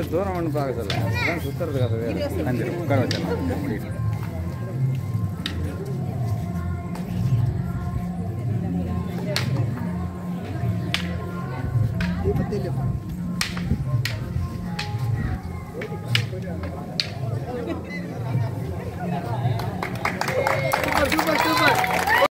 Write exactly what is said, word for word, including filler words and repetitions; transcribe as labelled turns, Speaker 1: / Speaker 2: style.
Speaker 1: தூரம் ஒன்று பார்க்க சொல்ல அதான் சுற்றுறதுக்காகவே அஞ்சு உட்கார வச்சிடலாம் முடியும்.
Speaker 2: பத்து